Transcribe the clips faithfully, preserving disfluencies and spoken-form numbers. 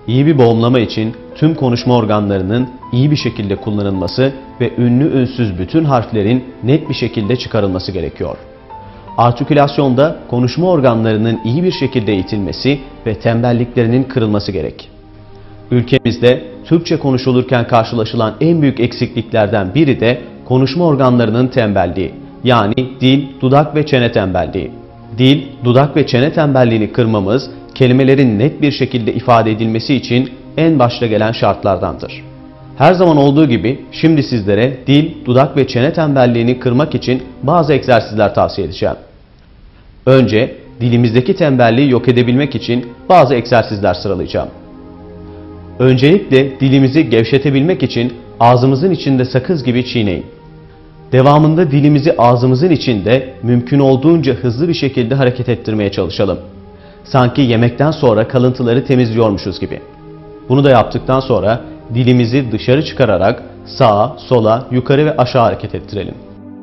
İyi bir boğumlama için tüm konuşma organlarının iyi bir şekilde kullanılması ve ünlü ünsüz bütün harflerin net bir şekilde çıkarılması gerekiyor. Artikülasyonda konuşma organlarının iyi bir şekilde eğitilmesi ve tembelliklerinin kırılması gerek. Ülkemizde Türkçe konuşulurken karşılaşılan en büyük eksikliklerden biri de konuşma organlarının tembelliği, yani dil, dudak ve çene tembelliği. Dil, dudak ve çene tembelliğini kırmamız, kelimelerin net bir şekilde ifade edilmesi için en başta gelen şartlardandır. Her zaman olduğu gibi şimdi sizlere dil, dudak ve çene tembelliğini kırmak için bazı egzersizler tavsiye edeceğim. Önce dilimizdeki tembelliği yok edebilmek için bazı egzersizler sıralayacağım. Öncelikle dilimizi gevşetebilmek için ağzımızın içinde sakız gibi çiğneyin. Devamında dilimizi ağzımızın içinde mümkün olduğunca hızlı bir şekilde hareket ettirmeye çalışalım. Sanki yemekten sonra kalıntıları temizliyormuşuz gibi. Bunu da yaptıktan sonra dilimizi dışarı çıkararak sağa, sola, yukarı ve aşağı hareket ettirelim.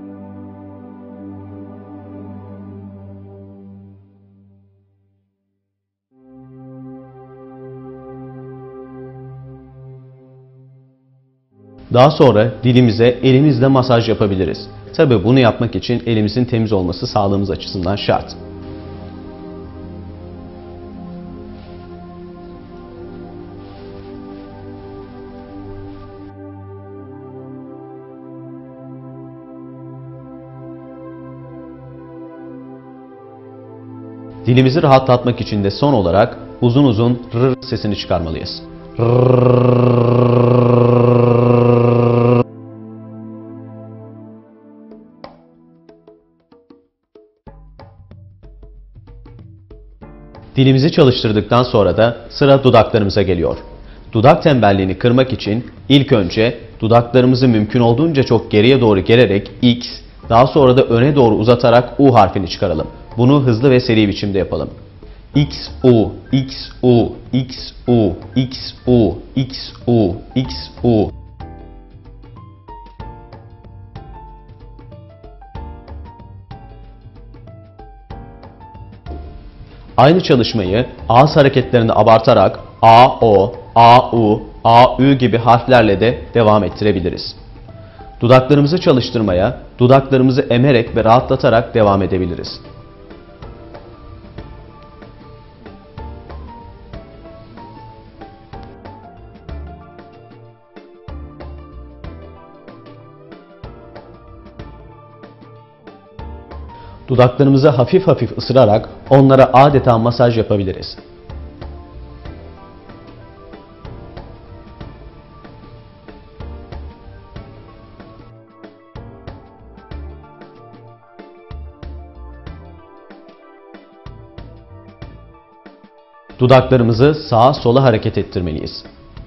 Daha sonra dilimize elimizle masaj yapabiliriz. Tabii bunu yapmak için elimizin temiz olması sağlığımız açısından şart. Dilimizi rahatlatmak için de son olarak uzun uzun rrr sesini çıkarmalıyız. Dilimizi çalıştırdıktan sonra da sıra dudaklarımıza geliyor. Dudak tembelliğini kırmak için ilk önce dudaklarımızı mümkün olduğunca çok geriye doğru gelerek X, daha sonra da öne doğru uzatarak U harfini çıkaralım. Bunu hızlı ve seri biçimde yapalım. X, U, X, U, X, U, X, U, X, U, X, U. Aynı çalışmayı ağız hareketlerini abartarak A, O, A, U, A, Ü gibi harflerle de devam ettirebiliriz. Dudaklarımızı çalıştırmaya, dudaklarımızı emerek ve rahatlatarak devam edebiliriz. Dudaklarımızı hafif hafif ısırarak onlara adeta masaj yapabiliriz. Dudaklarımızı sağa sola hareket ettirmeliyiz.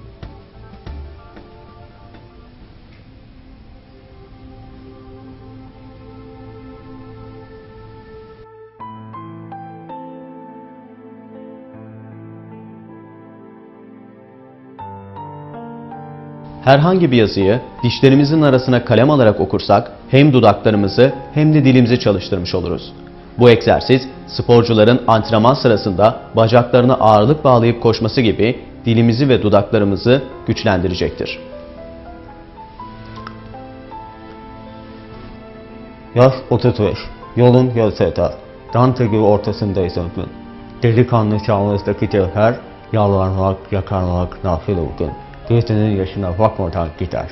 Herhangi bir yazıyı dişlerimizin arasına kalem alarak okursak hem dudaklarımızı hem de dilimizi çalıştırmış oluruz. Bu egzersiz sporcuların antrenman sırasında bacaklarına ağırlık bağlayıp koşması gibi dilimizi ve dudaklarımızı güçlendirecektir. Yaş otuz beş, yolun Gölseta, Dante gibi ortasındayız ömrün. Delikanlı çağımızdaki cevher, yalvarmak, yakarmak nafile bugün. Gözünün yaşına bakmadan gider.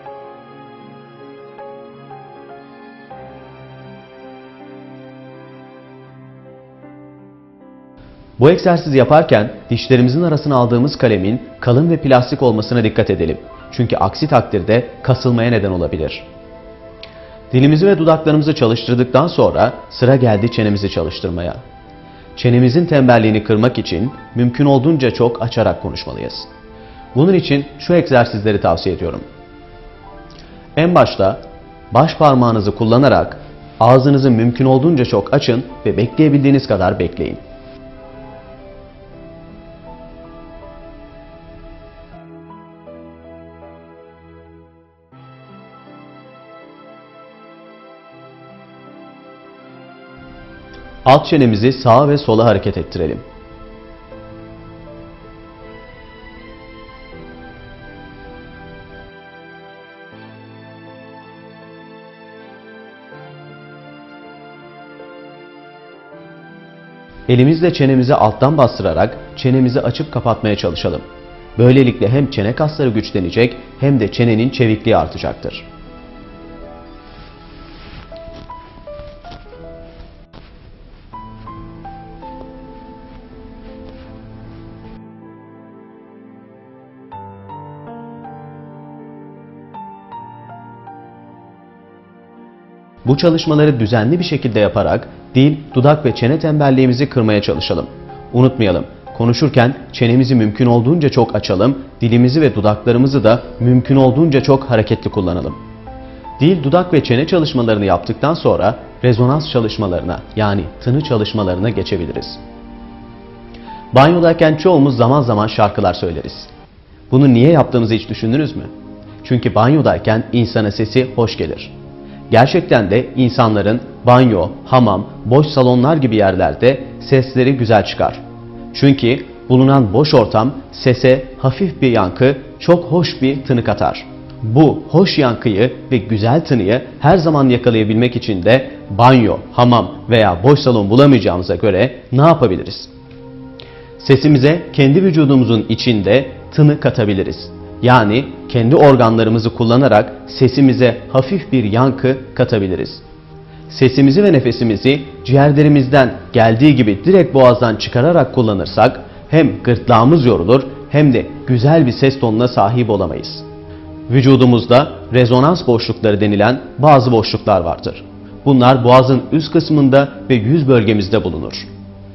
Bu egzersizi yaparken dişlerimizin arasına aldığımız kalemin kalın ve plastik olmasına dikkat edelim. Çünkü aksi takdirde kasılmaya neden olabilir. Dilimizi ve dudaklarımızı çalıştırdıktan sonra sıra geldi çenemizi çalıştırmaya. Çenemizin tembelliğini kırmak için mümkün olduğunca çok açarak konuşmalıyız. Bunun için şu egzersizleri tavsiye ediyorum. En başta baş parmağınızı kullanarak ağzınızı mümkün olduğunca çok açın ve bekleyebildiğiniz kadar bekleyin. Alt çenemizi sağa ve sola hareket ettirelim. Elimizle çenemizi alttan bastırarak çenemizi açıp kapatmaya çalışalım. Böylelikle hem çene kasları güçlenecek hem de çenenin çevikliği artacaktır. Bu çalışmaları düzenli bir şekilde yaparak dil, dudak ve çene tembelliğimizi kırmaya çalışalım. Unutmayalım, konuşurken çenemizi mümkün olduğunca çok açalım, dilimizi ve dudaklarımızı da mümkün olduğunca çok hareketli kullanalım. Dil, dudak ve çene çalışmalarını yaptıktan sonra rezonans çalışmalarına yani tını çalışmalarına geçebiliriz. Banyodayken çoğumuz zaman zaman şarkılar söyleriz. Bunu niye yaptığımızı hiç düşündünüz mü? Çünkü banyodayken insana sesi hoş gelir. Gerçekten de insanların banyo, hamam, boş salonlar gibi yerlerde sesleri güzel çıkar. Çünkü bulunan boş ortam sese hafif bir yankı, çok hoş bir tını katar. Bu hoş yankıyı ve güzel tınıyı her zaman yakalayabilmek için de banyo, hamam veya boş salon bulamayacağımıza göre ne yapabiliriz? Sesimize kendi vücudumuzun içinde tını katabiliriz. Yani kendi organlarımızı kullanarak sesimize hafif bir yankı katabiliriz. Sesimizi ve nefesimizi ciğerlerimizden geldiği gibi direkt boğazdan çıkararak kullanırsak hem gırtlağımız yorulur hem de güzel bir ses tonuna sahip olamayız. Vücudumuzda rezonans boşlukları denilen bazı boşluklar vardır. Bunlar boğazın üst kısmında ve yüz bölgemizde bulunur.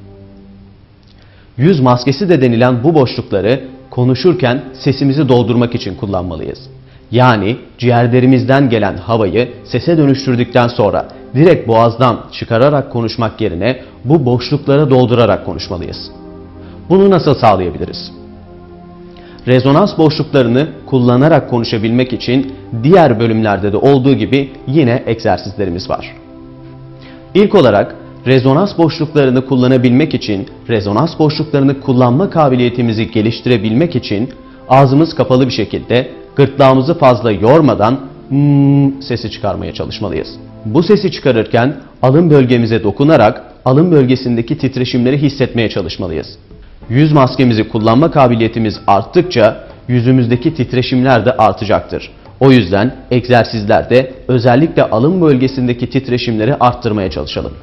Yüz maskesi de denilen bu boşlukları konuşurken sesimizi doldurmak için kullanmalıyız. Yani ciğerlerimizden gelen havayı sese dönüştürdükten sonra direkt boğazdan çıkararak konuşmak yerine bu boşluklara doldurarak konuşmalıyız. Bunu nasıl sağlayabiliriz? Rezonans boşluklarını kullanarak konuşabilmek için diğer bölümlerde de olduğu gibi yine egzersizlerimiz var. İlk olarak rezonans boşluklarını kullanabilmek için, rezonans boşluklarını kullanma kabiliyetimizi geliştirebilmek için ağzımız kapalı bir şekilde gırtlağımızı fazla yormadan hmm sesi çıkarmaya çalışmalıyız. Bu sesi çıkarırken alın bölgemize dokunarak alın bölgesindeki titreşimleri hissetmeye çalışmalıyız. Yüz maskemizi kullanma kabiliyetimiz arttıkça yüzümüzdeki titreşimler de artacaktır. O yüzden egzersizlerde özellikle alın bölgesindeki titreşimleri arttırmaya çalışalım.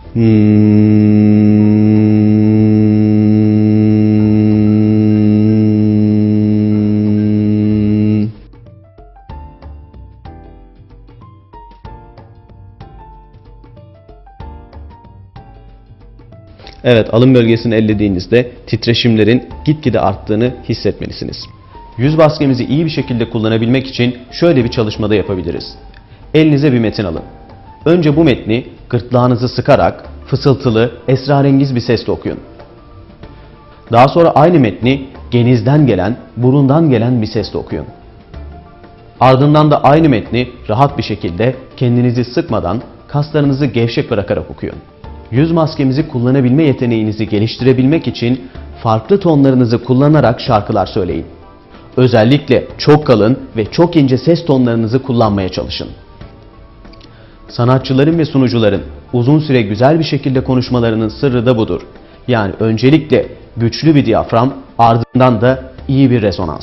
Evet, alın bölgesini ellediğinizde titreşimlerin gitgide arttığını hissetmelisiniz. Yüz maskemizi iyi bir şekilde kullanabilmek için şöyle bir çalışmada yapabiliriz. Elinize bir metin alın. Önce bu metni gırtlağınızı sıkarak fısıltılı, esrarengiz bir sesle okuyun. Daha sonra aynı metni genizden gelen, burundan gelen bir sesle okuyun. Ardından da aynı metni rahat bir şekilde kendinizi sıkmadan, kaslarınızı gevşek bırakarak okuyun. Yüz maskemizi kullanabilme yeteneğinizi geliştirebilmek için farklı tonlarınızı kullanarak şarkılar söyleyin. Özellikle çok kalın ve çok ince ses tonlarınızı kullanmaya çalışın. Sanatçıların ve sunucuların uzun süre güzel bir şekilde konuşmalarının sırrı da budur. Yani öncelikle güçlü bir diyafram, ardından da iyi bir rezonans.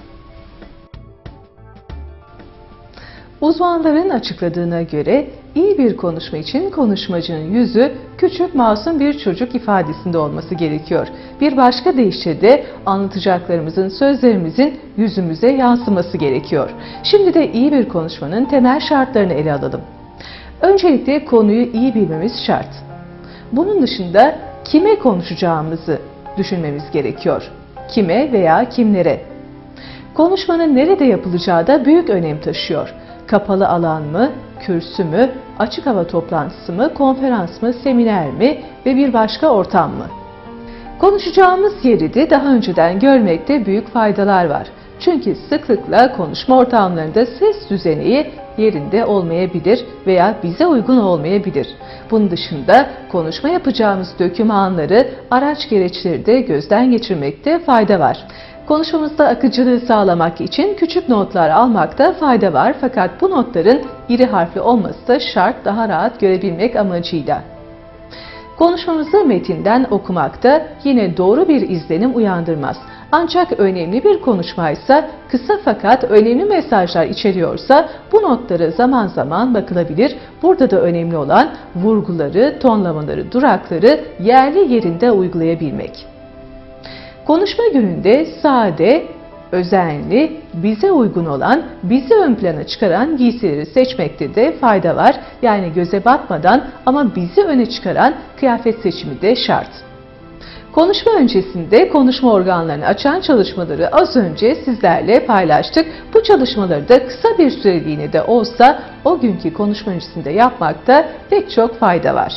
Uzmanların açıkladığına göre iyi bir konuşma için konuşmacının yüzü küçük masum bir çocuk ifadesinde olması gerekiyor. Bir başka deyişle de anlatacaklarımızın, sözlerimizin yüzümüze yansıması gerekiyor. Şimdi de iyi bir konuşmanın temel şartlarını ele alalım. Öncelikle konuyu iyi bilmemiz şart. Bunun dışında kime konuşacağımızı düşünmemiz gerekiyor. Kime veya kimlere? Konuşmanın nerede yapılacağı da büyük önem taşıyor. Kapalı alan mı, kürsü mü, açık hava toplantısı mı, konferans mı, seminer mi ve bir başka ortam mı? Konuşacağımız yeri de daha önceden görmekte büyük faydalar var. Çünkü sıklıkla konuşma ortamlarında ses düzeneği yerinde olmayabilir veya bize uygun olmayabilir. Bunun dışında konuşma yapacağımız dokümanları, araç gereçleri de gözden geçirmekte fayda var. Konuşmamızda akıcılığı sağlamak için küçük notlar almakta fayda var, fakat bu notların iri harfli olması da şart, daha rahat görebilmek amacıyla. Konuşmamızı metinden okumakta yine doğru bir izlenim uyandırmaz. Ancak önemli bir konuşmaysa, kısa fakat önemli mesajlar içeriyorsa bu notlara zaman zaman bakılabilir. Burada da önemli olan vurguları, tonlamaları, durakları yerli yerinde uygulayabilmek. Konuşma gününde sade, özenli, bize uygun olan, bizi ön plana çıkaran giysileri seçmekte de fayda var. Yani göze batmadan ama bizi öne çıkaran kıyafet seçimi de şart. Konuşma öncesinde konuşma organlarını açan çalışmaları az önce sizlerle paylaştık. Bu çalışmaları da kısa bir süreliğine de olsa o günkü konuşma öncesinde yapmakta pek çok fayda var.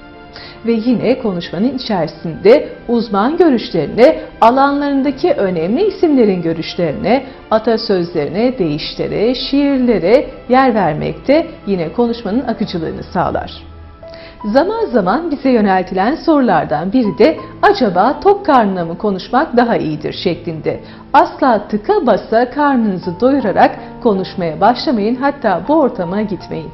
Ve yine konuşmanın içerisinde uzman görüşlerine, alanlarındaki önemli isimlerin görüşlerine, atasözlerine, deyişlere, şiirlere yer vermekte yine konuşmanın akıcılığını sağlar. Zaman zaman bize yöneltilen sorulardan biri de acaba tok karnına mı konuşmak daha iyidir şeklinde. Asla tıka basa karnınızı doyurarak konuşmaya başlamayın, hatta bu ortama gitmeyin.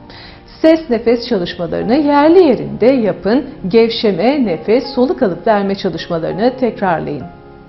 Ses nefes çalışmalarını yerli yerinde yapın, gevşeme, nefes, soluk alıp verme çalışmalarını tekrarlayın.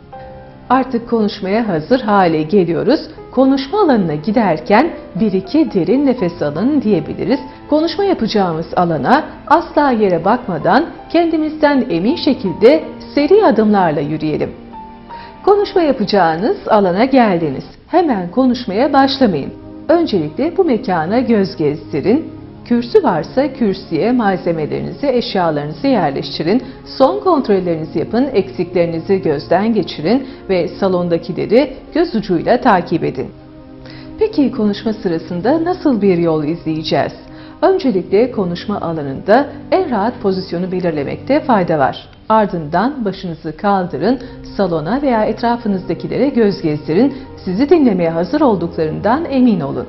Artık konuşmaya hazır hale geliyoruz. Konuşma alanına giderken bir iki derin nefes alın diyebiliriz. Konuşma yapacağımız alana asla yere bakmadan kendimizden emin şekilde seri adımlarla yürüyelim. Konuşma yapacağınız alana geldiniz. Hemen konuşmaya başlamayın. Öncelikle bu mekana göz gezdirin. Kürsü varsa kürsüye malzemelerinizi, eşyalarınızı yerleştirin. Son kontrollerinizi yapın, eksiklerinizi gözden geçirin ve salondakileri göz ucuyla takip edin. Peki konuşma sırasında nasıl bir yol izleyeceğiz? Öncelikle konuşma alanında en rahat pozisyonu belirlemekte fayda var. Ardından başınızı kaldırın, salona veya etrafınızdakilere göz gezdirin. Sizi dinlemeye hazır olduklarından emin olun.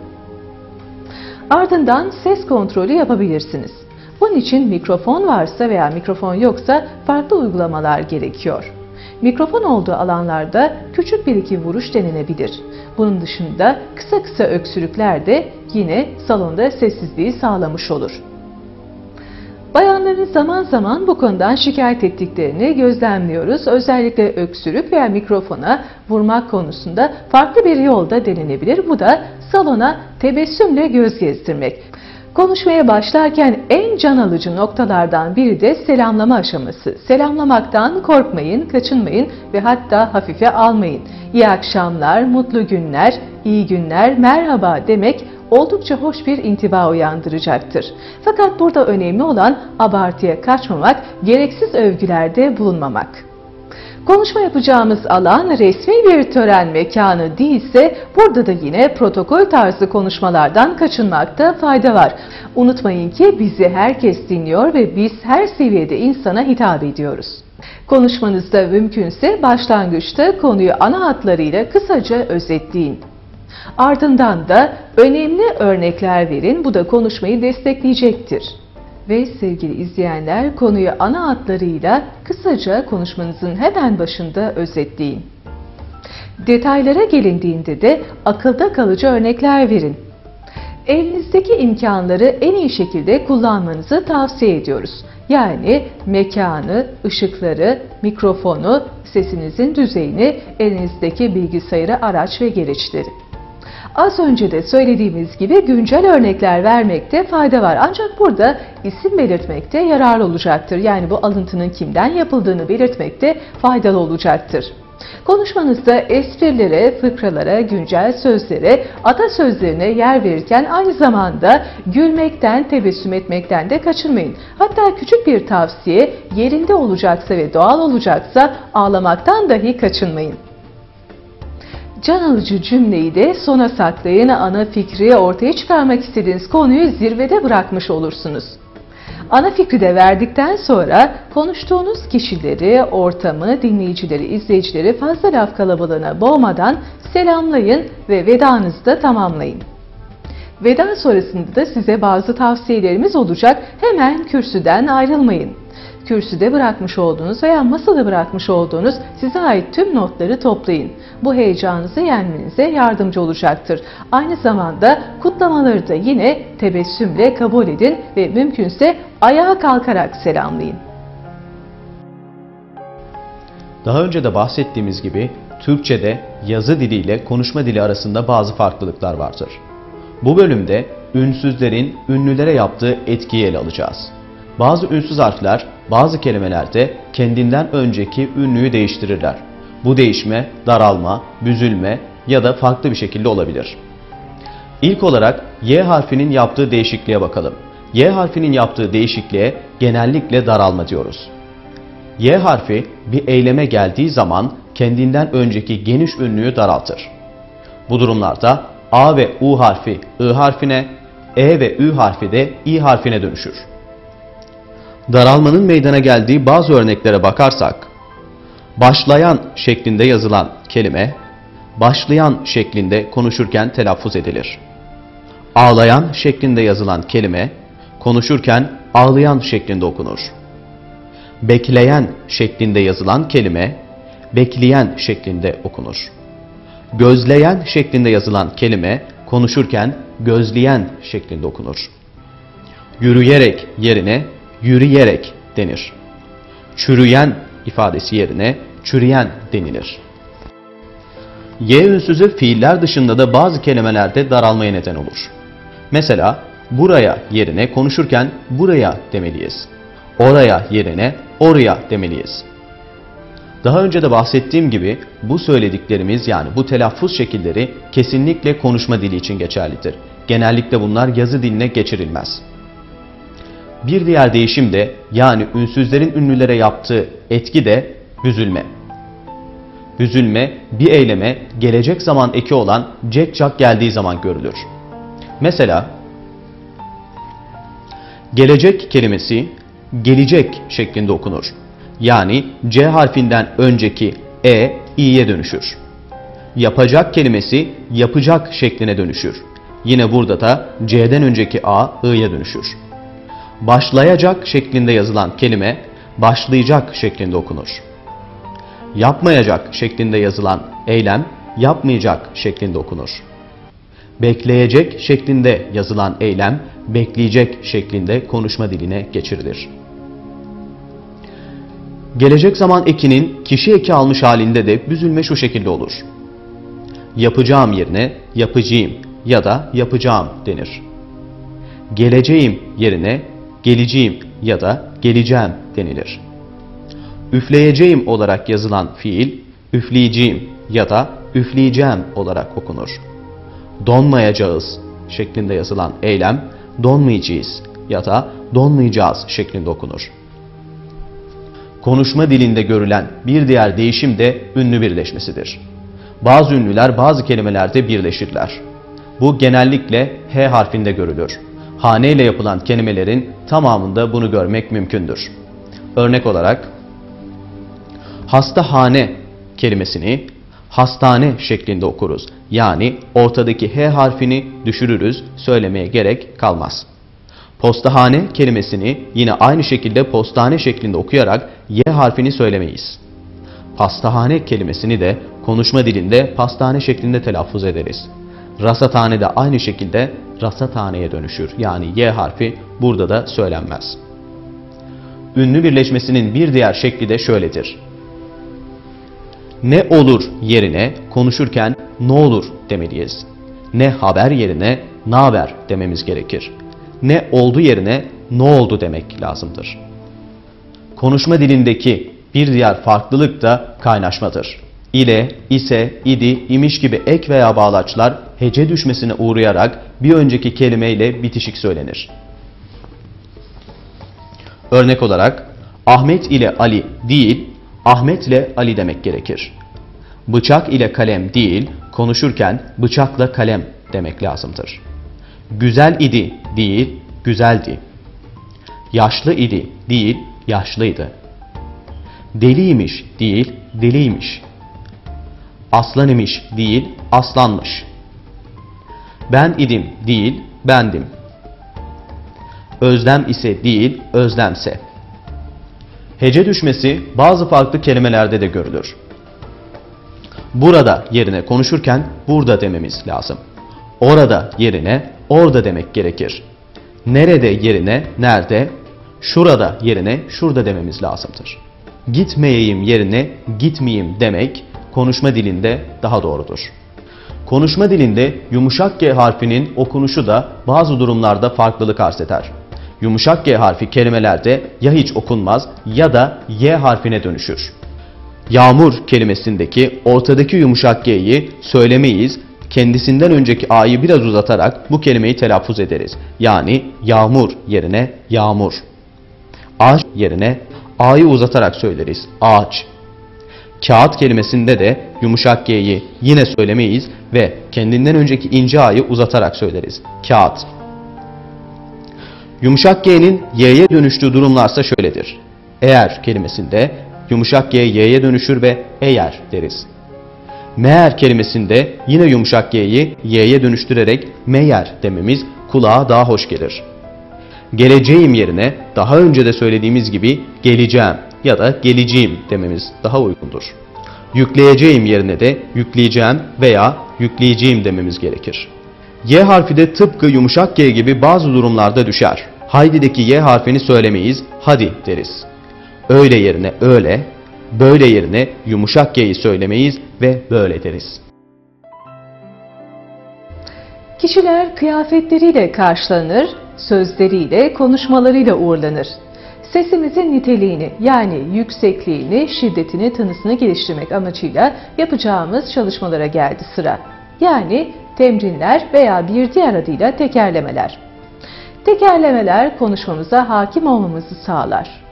Ardından ses kontrolü yapabilirsiniz. Bunun için mikrofon varsa veya mikrofon yoksa farklı uygulamalar gerekiyor. Mikrofon olduğu alanlarda küçük bir iki vuruş denenebilir. Bunun dışında kısa kısa öksürükler de yine salonda sessizliği sağlamış olur. Bayanların zaman zaman bu konudan şikayet ettiklerini gözlemliyoruz. Özellikle öksürük veya mikrofona vurmak konusunda farklı bir yolda denenebilir. Bu da salona tebessümle göz gezdirmek. Konuşmaya başlarken en can alıcı noktalardan biri de selamlama aşaması. Selamlamaktan korkmayın, kaçınmayın ve hatta hafife almayın. İyi akşamlar, mutlu günler, iyi günler, merhaba demek oldukça hoş bir intiba uyandıracaktır. Fakat burada önemli olan abartıya kaçmamak, gereksiz övgülerde bulunmamak. Konuşma yapacağımız alan resmi bir tören mekanı değilse burada da yine protokol tarzı konuşmalardan kaçınmakta fayda var. Unutmayın ki bizi herkes dinliyor ve biz her seviyede insana hitap ediyoruz. Konuşmanızda mümkünse başlangıçta konuyu ana hatlarıyla kısaca özetleyin. Ardından da önemli örnekler verin, bu da konuşmayı destekleyecektir. Ve sevgili izleyenler, konuyu ana hatlarıyla kısaca konuşmanızın hemen başında özetleyin. Detaylara gelindiğinde de akılda kalıcı örnekler verin. Elinizdeki imkanları en iyi şekilde kullanmanızı tavsiye ediyoruz. Yani mekanı, ışıkları, mikrofonu, sesinizin düzeyini, elinizdeki bilgisayarı, araç ve gereçleri. Az önce de söylediğimiz gibi güncel örnekler vermekte fayda var. Ancak burada isim belirtmekte yarar olacaktır. Yani bu alıntının kimden yapıldığını belirtmekte faydalı olacaktır. Konuşmanızda esprilere, fıkralara, güncel sözlere, atasözlerine yer verirken aynı zamanda gülmekten, tebessüm etmekten de kaçınmayın. Hatta küçük bir tavsiye, yerinde olacaksa ve doğal olacaksa ağlamaktan dahi kaçınmayın. Can alıcı cümleyi de sona saklayın. Ana fikri, ortaya çıkarmak istediğiniz konuyu zirvede bırakmış olursunuz. Ana fikri de verdikten sonra konuştuğunuz kişileri, ortamı, dinleyicileri, izleyicileri fazla laf kalabalığına boğmadan selamlayın ve vedanızı da tamamlayın. Veda sonrasında da size bazı tavsiyelerimiz olacak. Hemen kürsüden ayrılmayın. Kürsüde bırakmış olduğunuz veya masada bırakmış olduğunuz size ait tüm notları toplayın. Bu heyecanınızı yenmenize yardımcı olacaktır. Aynı zamanda kutlamaları da yine tebessümle kabul edin ve mümkünse ayağa kalkarak selamlayın. Daha önce de bahsettiğimiz gibi Türkçe'de yazı dili ile konuşma dili arasında bazı farklılıklar vardır. Bu bölümde ünsüzlerin ünlülere yaptığı etkiyi ele alacağız. Bazı ünsüz harfler bazı kelimelerde kendinden önceki ünlüyü değiştirirler. Bu değişme daralma, büzülme ya da farklı bir şekilde olabilir. İlk olarak Y harfinin yaptığı değişikliğe bakalım. Y harfinin yaptığı değişikliğe genellikle daralma diyoruz. Y harfi bir eyleme geldiği zaman kendinden önceki geniş ünlüyü daraltır. Bu durumlarda A ve U harfi I harfine, E ve Ü harfi de İ harfine dönüşür. Daralmanın meydana geldiği bazı örneklere bakarsak, başlayan şeklinde yazılan kelime, başlayan şeklinde konuşurken telaffuz edilir. Ağlayan şeklinde yazılan kelime, konuşurken ağlayan şeklinde okunur. Bekleyen şeklinde yazılan kelime, bekleyen şeklinde okunur. Gözleyen şeklinde yazılan kelime, konuşurken gözleyen şeklinde okunur. Yürüyerek yerine yürüyerek denir. Çürüyen ifadesi yerine çürüyen denilir. Y ünsüzü fiiller dışında da bazı kelimelerde daralmaya neden olur. Mesela buraya yerine konuşurken buraya demeliyiz. Oraya yerine oraya demeliyiz. Daha önce de bahsettiğim gibi bu söylediklerimiz, yani bu telaffuz şekilleri kesinlikle konuşma dili için geçerlidir. Genellikle bunlar yazı diline geçirilmez. Bir diğer değişim de, yani ünsüzlerin ünlülere yaptığı etki de büzülme. Büzülme bir eyleme gelecek zaman eki olan cek-cak geldiği zaman görülür. Mesela gelecek kelimesi gelecek şeklinde okunur. Yani C harfinden önceki E, İ'ye dönüşür. Yapacak kelimesi yapacak şekline dönüşür. Yine burada da C'den önceki A, I'ye dönüşür. Başlayacak şeklinde yazılan kelime başlayacak şeklinde okunur. Yapmayacak şeklinde yazılan eylem yapmayacak şeklinde okunur. Bekleyecek şeklinde yazılan eylem bekleyecek şeklinde konuşma diline geçirilir. Gelecek zaman ekinin kişi eki almış halinde de büzülme şu şekilde olur. Yapacağım yerine yapacağım ya da yapacağım denir. Geleceğim yerine geleceğim ya da geleceğim denilir. Üfleyeceğim olarak yazılan fiil üfleyeceğim ya da üfleyeceğim olarak okunur. Donmayacağız şeklinde yazılan eylem donmayacağız ya da donmayacağız şeklinde okunur. Konuşma dilinde görülen bir diğer değişim de ünlü birleşmesidir. Bazı ünlüler bazı kelimelerde birleşirler. Bu genellikle H harfinde görülür. Hane ile yapılan kelimelerin tamamında bunu görmek mümkündür. Örnek olarak hastahane kelimesini hastane şeklinde okuruz. Yani ortadaki H harfini düşürürüz, söylemeye gerek kalmaz. Postahane kelimesini yine aynı şekilde postane şeklinde okuyarak Y harfini söylemeyiz. Pastahane kelimesini de konuşma dilinde pastane şeklinde telaffuz ederiz. Rasathane de aynı şekilde rasathaneye dönüşür. Yani Y harfi burada da söylenmez. Ünlü birleşmesinin bir diğer şekli de şöyledir. Ne olur yerine konuşurken ne olur demeliyiz. Ne haber yerine ne haber dememiz gerekir. Ne oldu yerine ne oldu demek lazımdır. Konuşma dilindeki bir diğer farklılık da kaynaşmadır. İle, ise, idi, imiş gibi ek veya bağlaçlar hece düşmesine uğrayarak bir önceki kelimeyle bitişik söylenir. Örnek olarak Ahmet ile Ali değil, Ahmet ile Ali demek gerekir. Bıçak ile kalem değil, konuşurken bıçakla kalem demek lazımdır. Güzel idi değil, güzeldi. Yaşlı idi değil, yaşlıydı. Deliymiş değil, deliymiş. Aslan imiş değil, aslanmış. Ben idim değil, bendim. Özlem ise değil, özlemse. Hece düşmesi bazı farklı kelimelerde de görülür. Burada yerine konuşurken burada dememiz lazım. Orada yerine orada demek gerekir. Nerede yerine nerede, şurada yerine şurada dememiz lazımdır. gitmeyeyim yerine gitmeyeyim demek konuşma dilinde daha doğrudur. Konuşma dilinde yumuşak G harfinin okunuşu da bazı durumlarda farklılık arz eder. Yumuşak G harfi kelimelerde ya hiç okunmaz ya da Y harfine dönüşür. Yağmur kelimesindeki ortadaki yumuşak G'yi söylemeyiz, kendisinden önceki A'yı biraz uzatarak bu kelimeyi telaffuz ederiz. Yani yağmur yerine yağmur. Ağaç yerine A'yı uzatarak söyleriz. Ağaç. Kağıt kelimesinde de yumuşak G'yi yine söylemeyiz ve kendinden önceki ince A'yı uzatarak söyleriz. Kağıt. Yumuşak G'nin Y'ye dönüştüğü durumlarsa şöyledir. Eğer kelimesinde yumuşak G Y'ye dönüşür ve eğer deriz. Meğer kelimesinde yine yumuşak G'yi Y'ye dönüştürerek meğer dememiz kulağa daha hoş gelir. Geleceğim yerine daha önce de söylediğimiz gibi geleceğim ya da geleceğim dememiz daha uygundur. Yükleyeceğim yerine de yükleyeceğim veya yükleyeceğim dememiz gerekir. Y harfi de tıpkı yumuşak G gibi bazı durumlarda düşer. Haydi'deki Y harfini söylemeyiz, hadi deriz. Öyle yerine öyle, böyle yerine yumuşak G'yi söylemeyiz ve böyle deriz. Kişiler kıyafetleriyle karşılanır, sözleriyle, konuşmalarıyla uğurlanır. Sesimizin niteliğini yani yüksekliğini, şiddetini, tınısını geliştirmek amacıyla yapacağımız çalışmalara geldi sıra. Yani temrinler veya bir diğer adıyla tekerlemeler. Tekerlemeler konuşmamıza hakim olmamızı sağlar.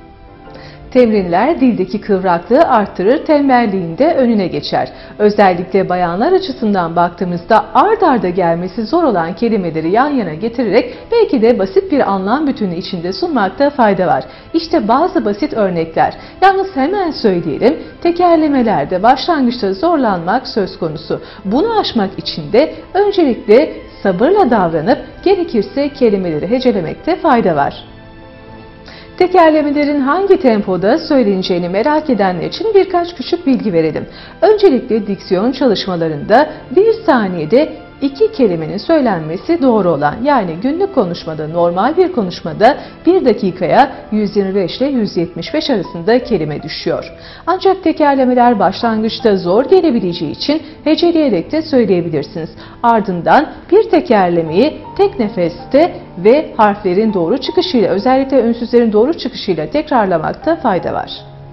Temrinler dildeki kıvraklığı arttırır, tembelliğin de önüne geçer. Özellikle bayanlar açısından baktığımızda ard arda gelmesi zor olan kelimeleri yan yana getirerek belki de basit bir anlam bütünü içinde sunmakta fayda var. İşte bazı basit örnekler. Yalnız hemen söyleyelim, tekerlemelerde başlangıçta zorlanmak söz konusu. Bunu aşmak için de öncelikle sabırla davranıp gerekirse kelimeleri hecelemekte fayda var. Tekerlemelerin hangi tempoda söyleneceğini merak edenler için birkaç küçük bilgi verelim. Öncelikle diksiyon çalışmalarında bir saniyede iki kelimenin söylenmesi doğru olan, yani günlük konuşmada, normal bir konuşmada bir dakikaya yüz yirmi beş ile yüz yetmiş beş arasında kelime düşüyor. Ancak tekerlemeler başlangıçta zor gelebileceği için heceleyerek de söyleyebilirsiniz. Ardından bir tekerlemeyi tek nefeste ve harflerin doğru çıkışıyla, özellikle ünsüzlerin doğru çıkışıyla tekrarlamakta fayda var.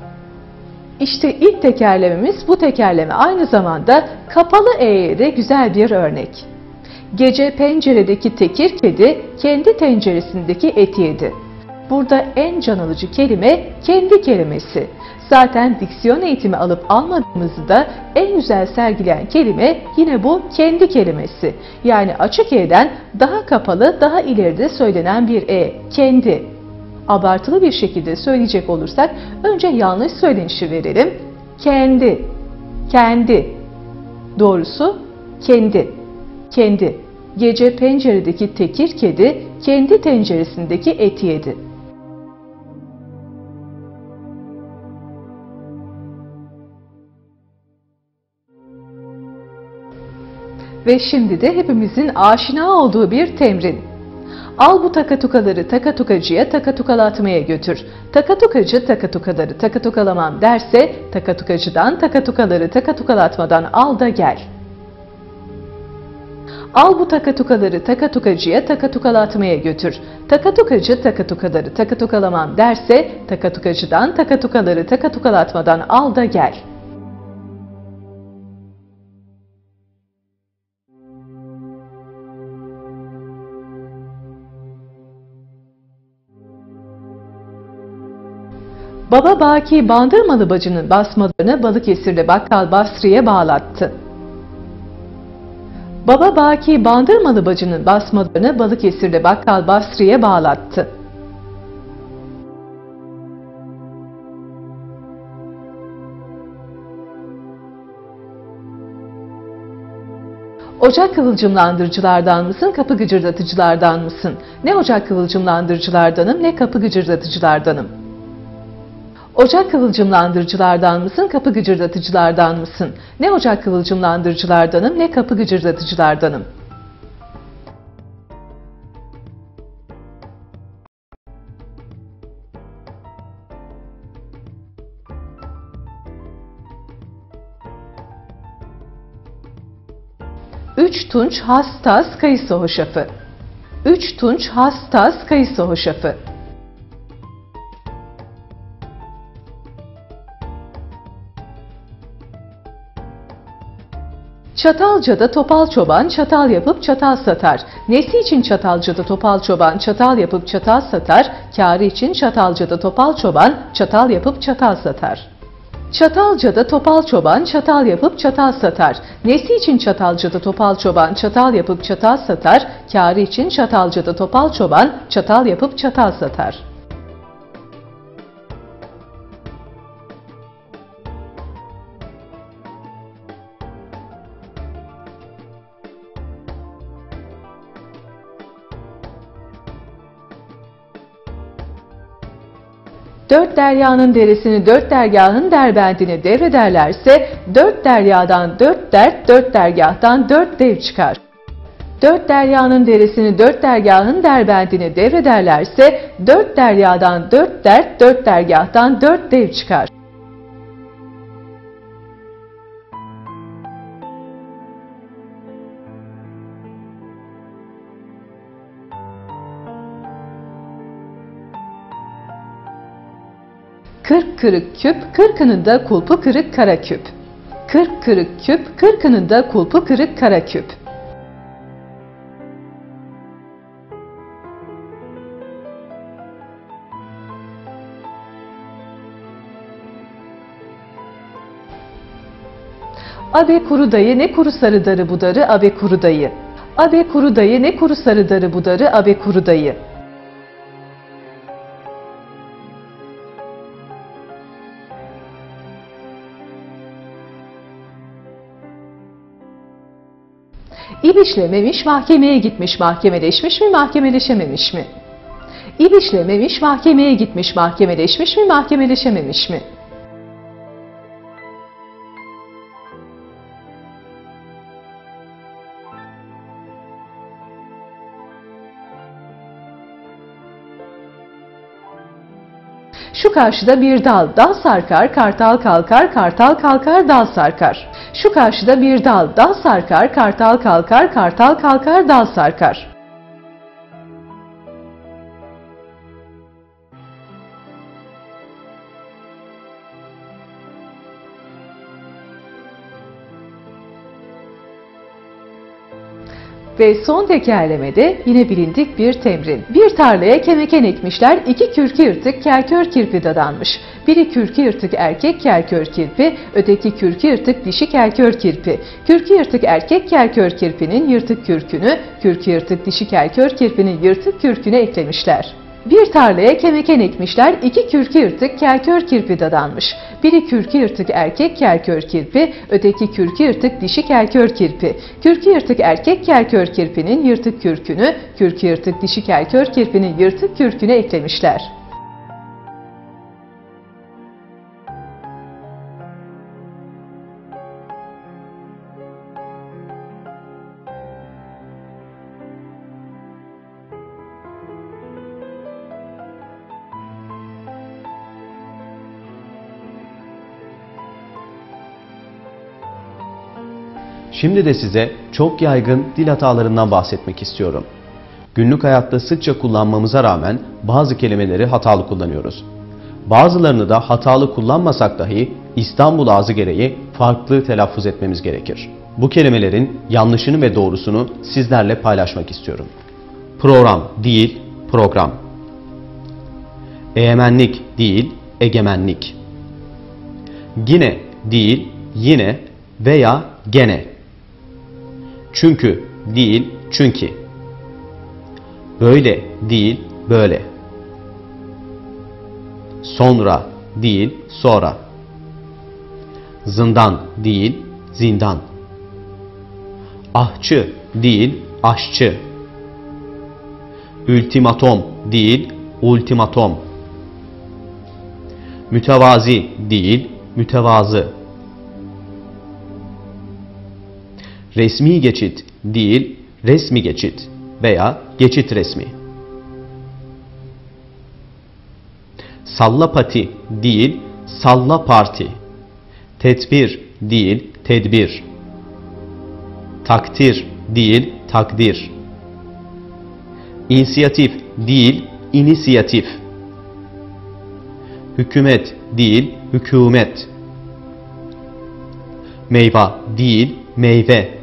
İşte ilk tekerlememiz bu tekerleme aynı zamanda kapalı E'ye de güzel bir örnek. Gece penceredeki tekir kedi kendi tenceresindeki eti yedi. Burada en can alıcı kelime kendi kelimesi. Zaten diksiyon eğitimi alıp almadığımızı da en güzel sergileyen kelime yine bu kendi kelimesi. Yani açık E'den daha kapalı, daha ileride söylenen bir E, kendi. Abartılı bir şekilde söyleyecek olursak önce yanlış söylenişi verelim. Kendi, kendi. Doğrusu kendi, kendi. Gece penceredeki tekir kedi kendi tenceresindeki eti yedi. Ve şimdi de hepimizin aşina olduğu bir temrin. Al bu takatukaları takatukacıya takatukalatmaya götür. Takatukacı takatukaları takatukalamam derse takatukacıdan takatukaları takatukalatmadan al da gel. Al bu takatukaları takatukacıya takatukalatmaya götür. Takatukacı takatukaları takatukalamam derse takatukacıdan takatukaları takatukalatmadan al da gel. Baba Baki Bandırmalı bacının basmalarını Balıkesir'de bakkal Basri'ye bağlattı. Baba Baki Bandırmalı bacının basmalarını Balıkesir'de bakkal Basri'ye bağlattı. Ocak kıvılcımlandırıcılardan mısın, kapı gıcırdatıcılardan mısın? Ne ocak kıvılcımlandırıcılardanım, ne kapı gıcırdatıcılardanım. Ocak kıvılcımlandırıcılardan mısın, kapı gıcırdatıcılardan mısın? Ne ocak kıvılcımlandırıcılardanım, ne kapı gıcırdatıcılardanım. Üç tunç hastas kayısı hoşafı. Üç tunç hastas kayısı hoşafı. Çatalca'da topal çoban çatal yapıp çatal satar. Nesi için Çatalca'da topal çoban çatal yapıp çatal satar? Kârı için Çatalca'da topal çoban çatal yapıp çatal satar. Çatalca'da topal çoban çatal yapıp çatal satar. Nesi için Çatalca'da topal çoban çatal yapıp çatal satar? Kârı için Çatalca'da topal çoban çatal yapıp çatal satar. Dört deryanın deresini dört dergahın derbendini devrederlerse dört deryadan dört dert, dört dergahtan dört dev çıkar. Dört deryanın deresini dört dergahın derbendini devrederlerse dört deryadan dört dert, dört dergahtan dört dev çıkar. Kırk kırık küp, kırkının da kulpu kırık kara küp. Kırk kırık küp, kırkının da kulpu kırık kara küp. Abe kuru dayı ne kuru sarı darı budarı abe kuru dayı. Abe kuru dayı ne kuru sarı darı budarı abe kuru dayı. İbişlememiş mahkemeye gitmiş mahkemeleşmiş mi mahkemeleşememiş mi? İbişlememiş mahkemeye gitmiş mahkemeleşmiş mi mahkemeleşememiş mi? Şu karşıda bir dal, dal sarkar, kartal kalkar, kartal kalkar, dal sarkar. Şu karşıda bir dal, dal sarkar, kartal kalkar, kartal kalkar, dal sarkar. Ve son tekerlemede yine bilindik bir temrin. Bir tarlaya kemeken ekmişler, iki kürkü yırtık kelkör kirpi dadanmış. Biri kürkü yırtık erkek kelkör kirpi, öteki kürkü yırtık dişi kelkör kirpi. Kürkü yırtık erkek kelkör kirpinin yırtık kürkünü, kürkü yırtık dişi kelkör kirpinin yırtık kürküne eklemişler. Bir tarlaya kemeken ekmişler, iki kürkü yırtık kelkör kirpi dadanmış. Biri kürkü yırtık erkek kelkör kirpi, öteki kürkü yırtık dişi kelkör kirpi. Kürkü yırtık erkek kelkör kirpinin yırtık kürkünü, kürkü yırtık dişi kelkör kirpinin yırtık kürküne eklemişler. Şimdi de size çok yaygın dil hatalarından bahsetmek istiyorum. Günlük hayatta sıkça kullanmamıza rağmen bazı kelimeleri hatalı kullanıyoruz. Bazılarını da hatalı kullanmasak dahi İstanbul ağzı gereği farklı telaffuz etmemiz gerekir. Bu kelimelerin yanlışını ve doğrusunu sizlerle paylaşmak istiyorum. Program değil, program. Egemenlik değil, egemenlik. Yine değil, yine veya gene. Çünkü değil, çünkü. Böyle değil, böyle. Sonra değil, sonra. Zindan değil, zindan. Ahçı değil, aşçı. Ultimatom değil, ultimatom. Mütevazi değil, mütevazı. Resmi geçit değil, resmi geçit veya geçit resmi. Sallapati değil, salla parti. Tedbir değil, tedbir. takdir değil, takdir. İnisiyatif değil, inisiyatif. Hükümet değil, hükümet. Meyve değil, meyve.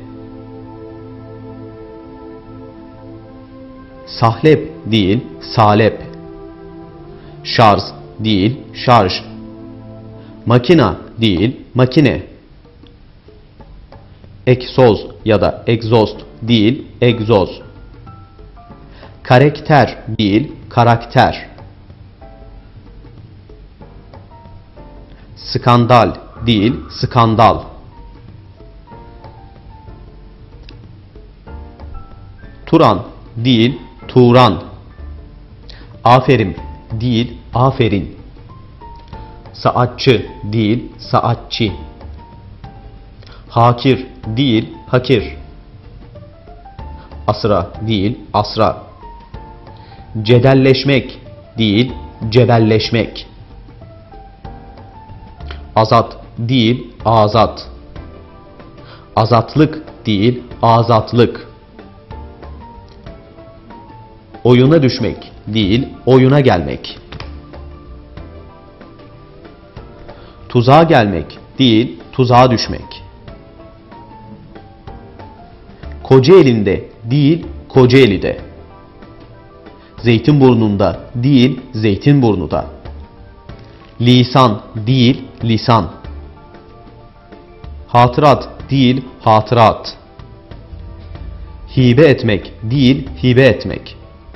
Sahlep değil, salep. Şarj değil, şarj. Makina değil, makine. Egzoz ya da egzoz değil, egzoz. Karakter değil, karakter. Skandal değil, skandal. Turan değil, Turan. Aferin değil, aferin. Saatçı değil, saatçi. Hakir değil, hakir. Asra değil, asra. Cedelleşmek değil, cebelleşmek. Azat değil, azat. Azatlık değil, azatlık. Oyuna düşmek değil, oyuna gelmek. Tuzağa gelmek değil, tuzağa düşmek. Kocaeli'nde değil, Kocaeli'de. Zeytinburnu'nda değil, Zeytinburnu'da. Lisan değil, lisan. Hatırat değil, hatırat. Hibe etmek değil, hibe etmek.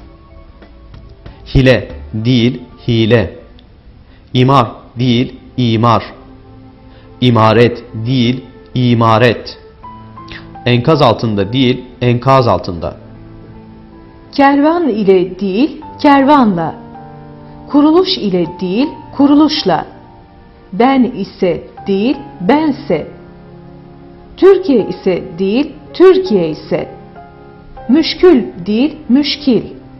Hile değil, hile. İmar değil, imar. İmaret değil, imaret. Enkaz altında değil, enkaz altında. Kervan ile değil, kervanla. Kuruluş ile değil, kuruluşla. Ben ise değil, bense. Türkiye ise değil, Türkiye ise. Müşkül değil, müşkil.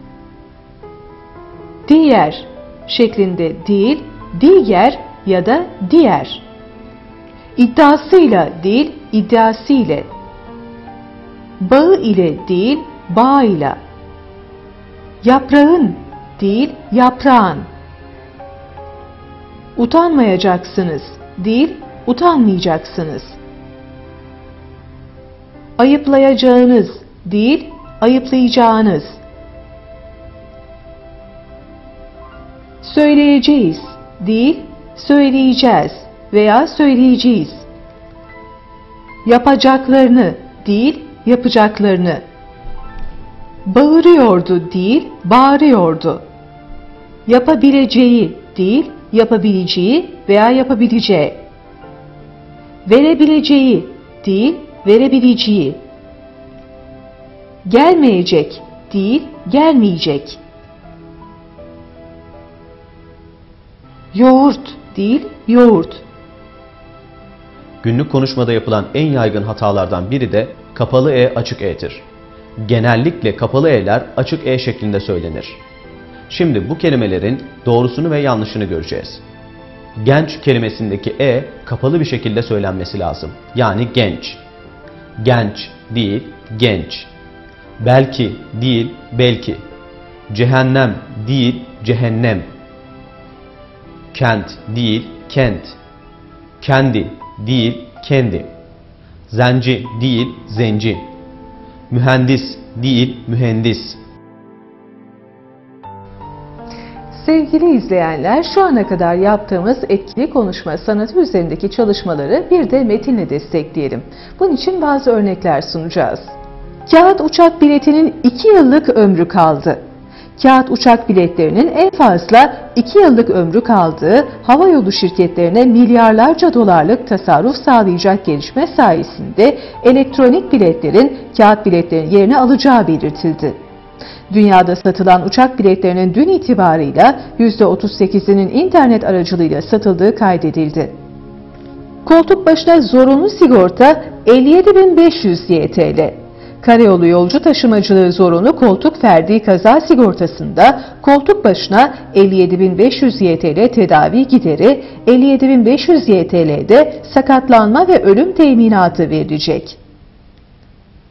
Diğer şeklinde değil, diğer ya da diğer. İddiasıyla değil, iddiasıyla. Bağı ile değil, bağıyla. Yaprağın değil, yaprağın. Utanmayacaksınız değil, utanmayacaksınız. Ayıplayacağınız değil, ayıplayacağınız. Söyleyeceğiz değil, söyleyeceğiz veya söyleyeceğiz. Yapacaklarını değil, yapacaklarını. Bağırıyordu değil, bağırıyordu. Yapabileceği değil, yapabileceği veya yapabileceği. Verebileceği değil, verebileceği. Gelmeyecek değil, gelmeyecek. Yoğurt değil, yoğurt. Günlük konuşmada yapılan en yaygın hatalardan biri de kapalı E açık E'tir. Genellikle kapalı E'ler açık E şeklinde söylenir. Şimdi bu kelimelerin doğrusunu ve yanlışını göreceğiz. Genç kelimesindeki E kapalı bir şekilde söylenmesi lazım. Yani genç. Genç değil, genç. Belki değil, belki. Cehennem değil, cehennem. Kent değil, kent. Kendi değil, kendi. Zenci değil, zenci. Mühendis değil, mühendis. Sevgili izleyenler, şu ana kadar yaptığımız etkili konuşma sanatı üzerindeki çalışmaları bir de metinle destekleyelim. Bunun için bazı örnekler sunacağız. Kağıt uçak biletinin iki yıllık ömrü kaldı. Kağıt uçak biletlerinin en fazla iki yıllık ömrü kaldığı, havayolu şirketlerine milyarlarca dolarlık tasarruf sağlayacak gelişme sayesinde elektronik biletlerin kağıt biletlerin yerini alacağı belirtildi. Dünyada satılan uçak biletlerinin dün itibarıyla yüzde otuz sekizinin internet aracılığıyla satıldığı kaydedildi. Koltuk başına zorunlu sigorta elli yedi bin beş yüz Y T L. Karayolu yolcu taşımacılığı zorunlu koltuk ferdi kaza sigortasında koltuk başına elli yedi bin beş yüz Y T L tedavi gideri, elli yedi bin beş yüz Y T L'de sakatlanma ve ölüm teminatı verilecek.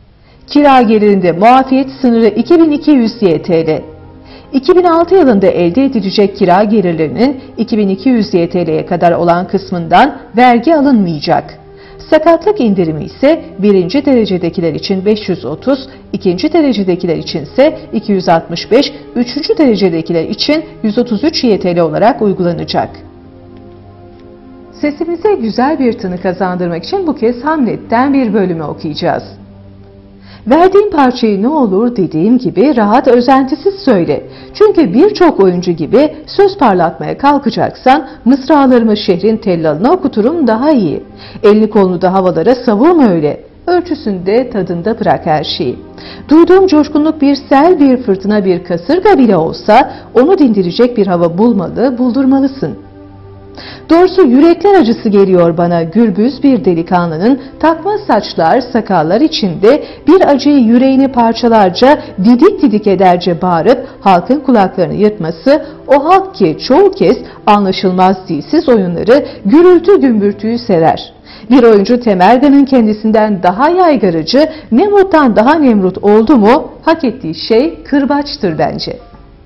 Kira gelirinde muafiyet sınırı iki bin iki yüz Y T L. iki bin altı yılında elde edilecek kira gelirlerinin iki bin iki yüz Y T L'ye kadar olan kısmından vergi alınmayacak. Sakatlık indirimi ise birinci derecedekiler için beş yüz otuz, ikinci derecedekiler için ise iki yüz altmış beş, üçüncü derecedekiler için yüz otuz üç Y T L olarak uygulanacak. Sesimize güzel bir tını kazandırmak için bu kez Hamlet'ten bir bölümü okuyacağız. Verdiğim parçayı ne olur dediğim gibi rahat, özentisiz söyle. Çünkü birçok oyuncu gibi söz parlatmaya kalkacaksan mısralarımı şehrin tellalına okuturum daha iyi. Elini kolunu da havalara savurma öyle. Ölçüsünde, tadında bırak her şeyi. Duyduğum coşkunluk bir sel, bir fırtına, bir kasırga bile olsa onu dindirecek bir hava bulmalı, buldurmalısın. Doğrusu yürekler acısı geliyor bana gürbüz bir delikanlının takma saçlar, sakallar içinde bir acıyı yüreğini parçalarca didik didik ederce bağırıp halkın kulaklarını yırtması, o halk ki çoğu kez anlaşılmaz dilsiz oyunları, gürültü gümbürtüyü sever. Bir oyuncu Temerdan'ın kendisinden daha yaygarıcı, Nemrut'tan daha Nemrut oldu mu hak ettiği şey kırbaçtır bence.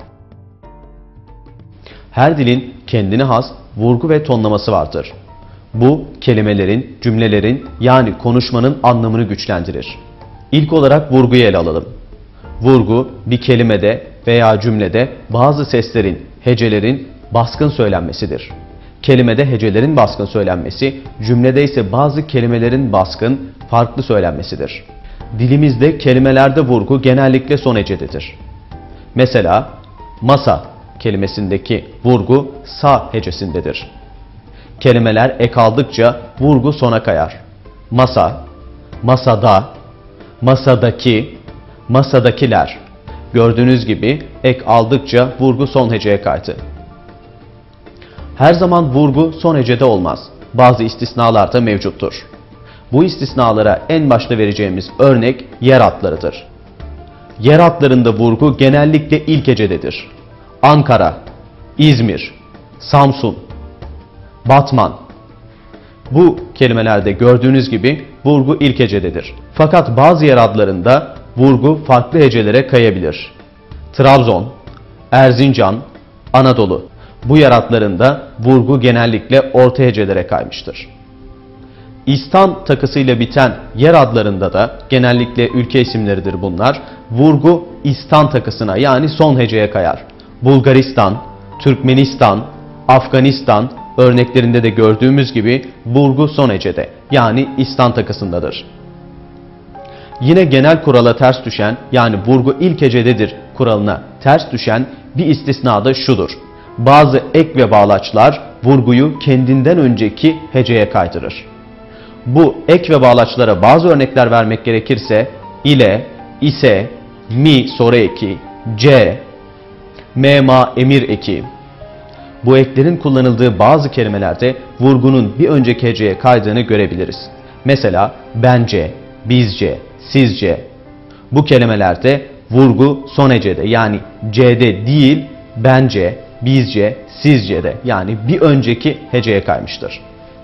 Her dilin kendine has vurgu ve tonlaması vardır. Bu kelimelerin, cümlelerin yani konuşmanın anlamını güçlendirir. İlk olarak vurguyu ele alalım. Vurgu bir kelimede veya cümlede bazı seslerin, hecelerin baskın söylenmesidir. Kelimede hecelerin baskın söylenmesi, cümlede ise bazı kelimelerin baskın, farklı söylenmesidir. Dilimizde kelimelerde vurgu genellikle son hecededir. Mesela masa kelimesindeki vurgu sa hecesindedir. Kelimeler ek aldıkça vurgu sona kayar. Masa, masada, masadaki, masadakiler. Gördüğünüz gibi ek aldıkça vurgu son heceye kaydı. Her zaman vurgu son hecede olmaz. Bazı istisnalar da mevcuttur. Bu istisnalara en başta vereceğimiz örnek yer adlarıdır. Yer adlarında vurgu genellikle ilk hecededir. Ankara, İzmir, Samsun, Batman. Bu kelimelerde gördüğünüz gibi vurgu ilk hecededir. Fakat bazı yer adlarında vurgu farklı hecelere kayabilir. Trabzon, Erzincan, Anadolu. Bu yer adlarında vurgu genellikle orta hecelere kaymıştır. İstan takısıyla biten yer adlarında da genellikle ülke isimleridir bunlar. Vurgu İstan takısına yani son heceye kayar. Bulgaristan, Türkmenistan, Afganistan örneklerinde de gördüğümüz gibi vurgu son hecede yani İstan takısındadır. Yine genel kurala ters düşen yani vurgu ilk hecededir kuralına ters düşen bir istisna da şudur. Bazı ek ve bağlaçlar vurguyu kendinden önceki heceye kaydırır. Bu ek ve bağlaçlara bazı örnekler vermek gerekirse ile, ise, mi soru eki, c, mema emir eki. Bu eklerin kullanıldığı bazı kelimelerde vurgunun bir önceki heceye kaydığını görebiliriz. Mesela bence, bizce, sizce. Bu kelimelerde vurgu son hecede yani c'de değil bence, bizce, sizce de yani bir önceki heceye kaymıştır.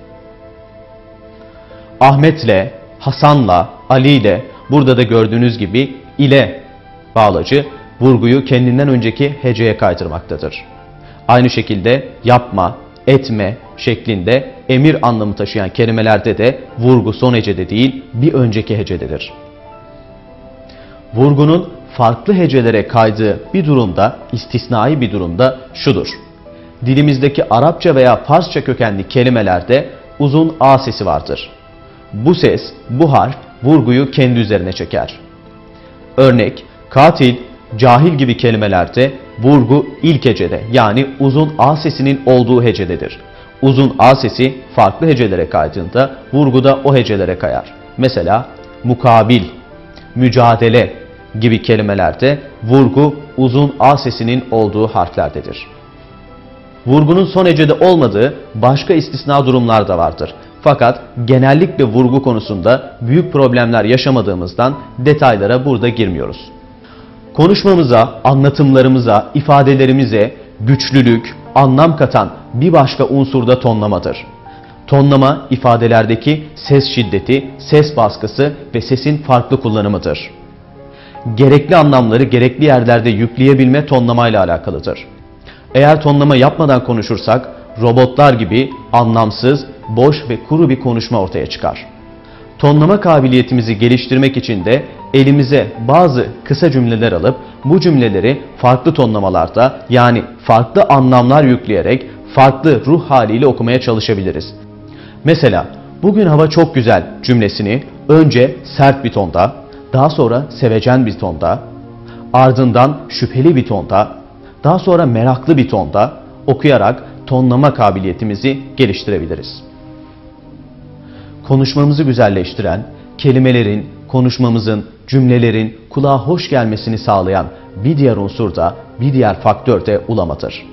Ahmet'le, Hasan'la, Ali'yle burada da gördüğünüz gibi ile bağlacı vurguyu kendinden önceki heceye kaydırmaktadır. Aynı şekilde yapma, etme şeklinde emir anlamı taşıyan kelimelerde de vurgu son hecede değil bir önceki hecededir. Vurgunun farklı hecelere kaydığı bir durumda, istisnai bir durumda şudur. Dilimizdeki Arapça veya Farsça kökenli kelimelerde uzun A sesi vardır. Bu ses, bu harf vurguyu kendi üzerine çeker. Örnek, katil, cahil gibi kelimelerde vurgu ilk hecede yani uzun A sesinin olduğu hecededir. Uzun A sesi farklı hecelere kaydığında vurgu da o hecelere kayar. Mesela mukabil, mücadele gibi kelimelerde vurgu uzun A sesinin olduğu harflerdedir. Vurgunun son hecede olmadığı başka istisna durumlar da vardır. Fakat genellikle vurgu konusunda büyük problemler yaşamadığımızdan detaylara burada girmiyoruz. Konuşmamıza, anlatımlarımıza, ifadelerimize güçlülük, anlam katan bir başka unsur da tonlamadır. Tonlama ifadelerdeki ses şiddeti, ses baskısı ve sesin farklı kullanımıdır. gerekli anlamları gerekli yerlerde yükleyebilme tonlamayla alakalıdır. Eğer tonlama yapmadan konuşursak robotlar gibi anlamsız, boş ve kuru bir konuşma ortaya çıkar. Tonlama kabiliyetimizi geliştirmek için de elimize bazı kısa cümleler alıp bu cümleleri farklı tonlamalarda, yani farklı anlamlar yükleyerek farklı ruh haliyle okumaya çalışabiliriz. Mesela "bugün hava çok güzel" cümlesini önce sert bir tonda, daha sonra sevecen bir tonda, ardından şüpheli bir tonda, daha sonra meraklı bir tonda okuyarak tonlama kabiliyetimizi geliştirebiliriz. Konuşmamızı güzelleştiren, kelimelerin, konuşmamızın, cümlelerin kulağa hoş gelmesini sağlayan bir diğer unsur da, bir diğer faktör de ulamadır.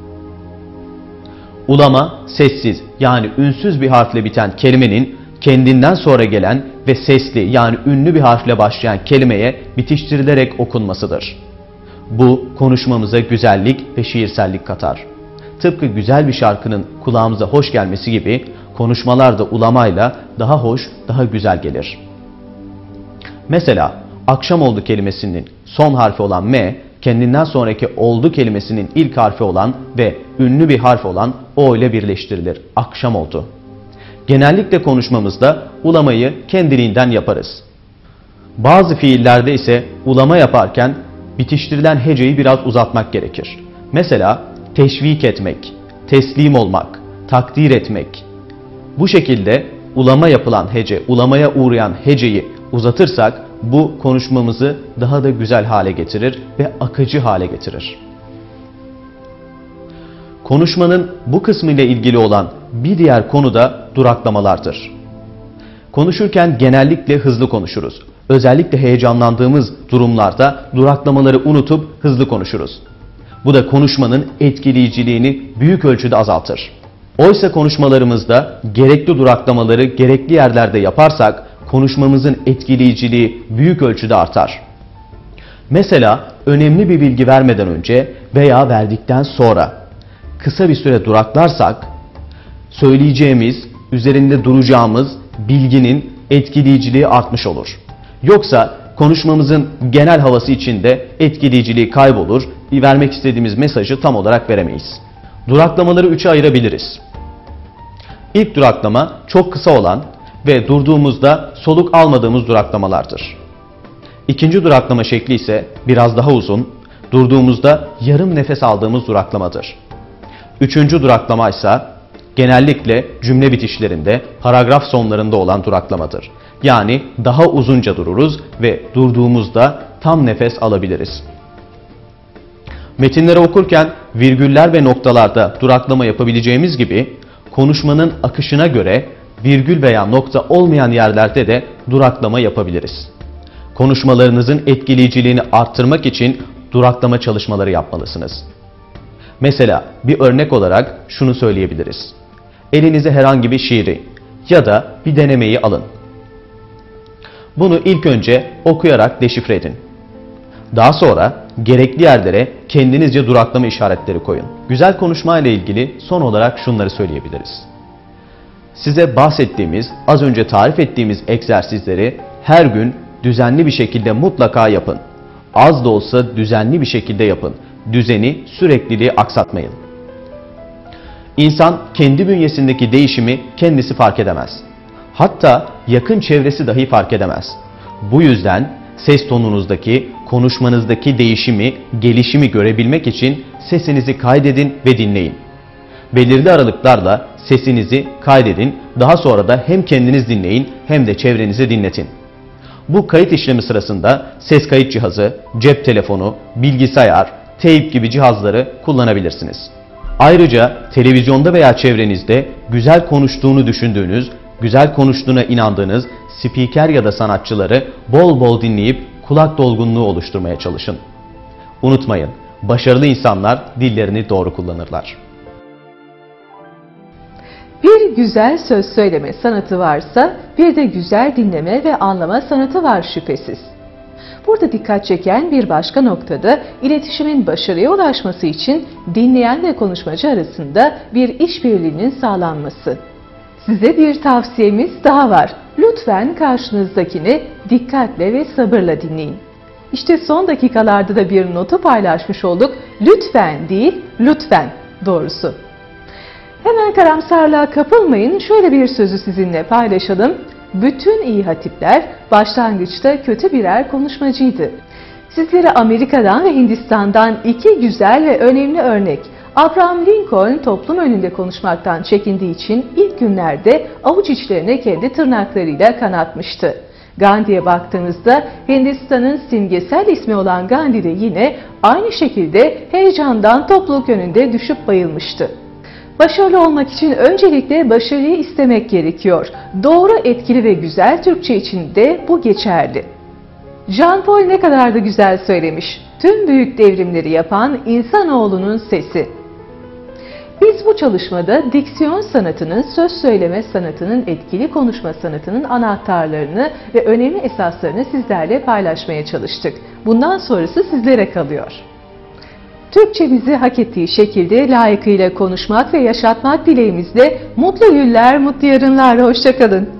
Ulama, sessiz yani ünsüz bir harfle biten kelimenin kendinden sonra gelen ve sesli yani ünlü bir harfle başlayan kelimeye bitiştirilerek okunmasıdır. Bu konuşmamıza güzellik ve şiirsellik katar. Tıpkı güzel bir şarkının kulağımıza hoş gelmesi gibi konuşmalar da ulamayla daha hoş, daha güzel gelir. Mesela akşam oldu kelimesinin son harfi olan M, kendinden sonraki oldu kelimesinin ilk harfi olan ve ünlü bir harf olan O ile birleştirilir. Akşam oldu. Genellikle konuşmamızda ulamayı kendiliğinden yaparız. Bazı fiillerde ise ulama yaparken bitiştirilen heceyi biraz uzatmak gerekir. Mesela teşvik etmek, teslim olmak, takdir etmek. Bu şekilde ulama yapılan hece, ulamaya uğrayan heceyi uzatırsak bu konuşmamızı daha da güzel hale getirir ve akıcı hale getirir. Konuşmanın bu kısmı ile ilgili olan bir diğer konu da duraklamalardır. Konuşurken genellikle hızlı konuşuruz. Özellikle heyecanlandığımız durumlarda duraklamaları unutup hızlı konuşuruz. Bu da konuşmanın etkileyiciliğini büyük ölçüde azaltır. Oysa konuşmalarımızda gerekli duraklamaları gerekli yerlerde yaparsak konuşmamızın etkileyiciliği büyük ölçüde artar. Mesela önemli bir bilgi vermeden önce veya verdikten sonra kısa bir süre duraklarsak söyleyeceğimiz, üzerinde duracağımız bilginin etkileyiciliği artmış olur. Yoksa konuşmamızın genel havası içinde etkileyiciliği kaybolur, vermek istediğimiz mesajı tam olarak veremeyiz. Duraklamaları üçe ayırabiliriz. İlk duraklama çok kısa olan ve durduğumuzda soluk almadığımız duraklamalardır. İkinci duraklama şekli ise biraz daha uzun, durduğumuzda yarım nefes aldığımız duraklamadır. Üçüncü duraklama ise genellikle cümle bitişlerinde, paragraf sonlarında olan duraklamadır. Yani daha uzunca dururuz ve durduğumuzda tam nefes alabiliriz. Metinleri okurken virgüller ve noktalarda duraklama yapabileceğimiz gibi konuşmanın akışına göre virgül veya nokta olmayan yerlerde de duraklama yapabiliriz. Konuşmalarınızın etkileyiciliğini arttırmak için duraklama çalışmaları yapmalısınız. Mesela bir örnek olarak şunu söyleyebiliriz. Elinize herhangi bir şiiri ya da bir denemeyi alın. Bunu ilk önce okuyarak deşifre edin. Daha sonra gerekli yerlere kendinizce duraklama işaretleri koyun. Güzel konuşma ile ilgili son olarak şunları söyleyebiliriz. Size bahsettiğimiz, az önce tarif ettiğimiz egzersizleri her gün düzenli bir şekilde mutlaka yapın. Az da olsa düzenli bir şekilde yapın. Düzeni, sürekliliği aksatmayın. İnsan kendi bünyesindeki değişimi kendisi fark edemez. Hatta yakın çevresi dahi fark edemez. Bu yüzden ses tonunuzdaki, konuşmanızdaki değişimi, gelişimi görebilmek için sesinizi kaydedin ve dinleyin. Belirli aralıklarla sesinizi kaydedin, daha sonra da hem kendiniz dinleyin hem de çevrenize dinletin. Bu kayıt işlemi sırasında ses kayıt cihazı, cep telefonu, bilgisayar, teyp gibi cihazları kullanabilirsiniz. Ayrıca televizyonda veya çevrenizde güzel konuştuğunu düşündüğünüz, güzel konuştuğuna inandığınız spiker ya da sanatçıları bol bol dinleyip kulak dolgunluğu oluşturmaya çalışın. Unutmayın, başarılı insanlar dillerini doğru kullanırlar. Bir güzel söz söyleme sanatı varsa bir de güzel dinleme ve anlama sanatı var şüphesiz. Burada dikkat çeken bir başka noktada iletişimin başarıya ulaşması için dinleyen ve konuşmacı arasında bir işbirliğinin sağlanması. Size bir tavsiyemiz daha var. Lütfen karşınızdakini dikkatle ve sabırla dinleyin. İşte son dakikalarda da bir notu paylaşmış olduk. Lütfen değil, lütfen doğrusu. Hemen karamsarlığa kapılmayın. Şöyle bir sözü sizinle paylaşalım. Bütün iyi hatipler başlangıçta kötü birer konuşmacıydı. Sizlere Amerika'dan ve Hindistan'dan iki güzel ve önemli örnek. Abraham Lincoln toplum önünde konuşmaktan çekindiği için ilk günlerde avuç içlerine kendi tırnaklarıyla kanatmıştı. Gandhi'ye baktığınızda Hindistan'ın simgesel ismi olan Gandhi de yine aynı şekilde heyecandan topluluk önünde düşüp bayılmıştı. Başarılı olmak için öncelikle başarıyı istemek gerekiyor. Doğru, etkili ve güzel Türkçe için de bu geçerli. Jean Paul ne kadar da güzel söylemiş. Tüm büyük devrimleri yapan insanoğlunun sesi. Biz bu çalışmada diksiyon sanatının, söz söyleme sanatının, etkili konuşma sanatının anahtarlarını ve önemli esaslarını sizlerle paylaşmaya çalıştık. Bundan sonrası sizlere kalıyor. Türkçemizi hak ettiği şekilde layıkıyla konuşmak ve yaşatmak dileğimizle mutlu günler, mutlu yarınlar. Hoşça kalın.